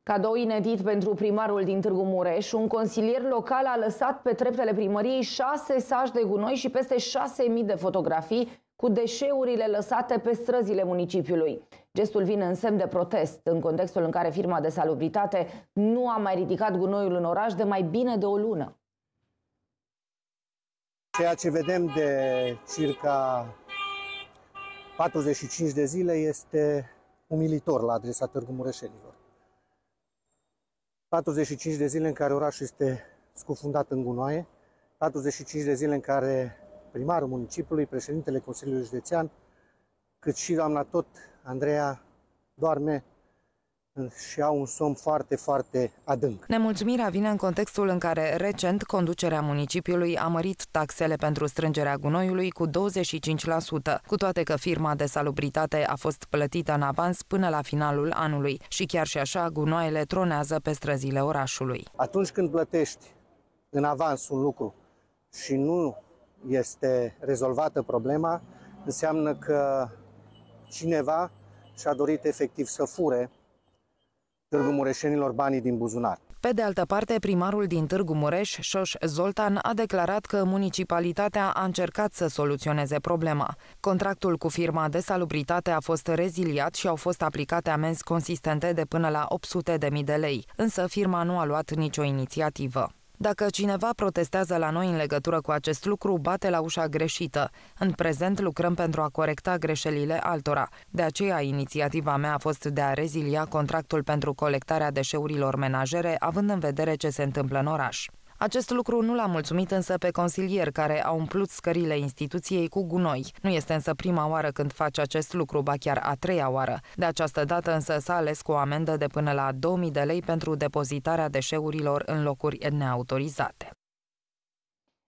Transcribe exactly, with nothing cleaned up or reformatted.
Cadou inedit pentru primarul din Târgu Mureș, un consilier local a lăsat pe treptele primăriei șase saci de gunoi și peste șase mii de fotografii cu deșeurile lăsate pe străzile municipiului. Gestul vine în semn de protest, în contextul în care firma de salubritate nu a mai ridicat gunoiul în oraș de mai bine de o lună. Ceea ce vedem de circa patruzeci și cinci de zile este umilitor la adresa târgu mureșenilor. patruzeci și cinci de zile în care orașul este scufundat în gunoaie, patruzeci și cinci de zile în care primarul municipiului, președintele Consiliului Județean, cât și doamna tot, Andreea, doarme și au un somn foarte, foarte adânc. Nemulțumirea vine în contextul în care recent conducerea municipiului a mărit taxele pentru strângerea gunoiului cu douăzeci și cinci la sută, cu toate că firma de salubritate a fost plătită în avans până la finalul anului și chiar și așa gunoaiele tronează pe străzile orașului. Atunci când plătești în avans un lucru și nu este rezolvată problema, înseamnă că cineva și-a dorit efectiv să fure Târgu Mureșenilor banii din buzunar. Pe de altă parte, primarul din Târgu Mureș, Șoș Zoltan, a declarat că municipalitatea a încercat să soluționeze problema. Contractul cu firma de salubritate a fost reziliat și au fost aplicate amenzi consistente de până la opt sute de mii de lei, însă firma nu a luat nicio inițiativă. Dacă cineva protestează la noi în legătură cu acest lucru, bate la ușa greșită. În prezent lucrăm pentru a corecta greșelile altora. De aceea, inițiativa mea a fost de a rezilia contractul pentru colectarea deșeurilor menajere, având în vedere ce se întâmplă în oraș. Acest lucru nu l-a mulțumit însă pe consilier, care a umplut scările instituției cu gunoi. Nu este însă prima oară când face acest lucru, ba chiar a treia oară. De această dată însă s-a ales cu o amendă de până la două mii de lei pentru depozitarea deșeurilor în locuri neautorizate.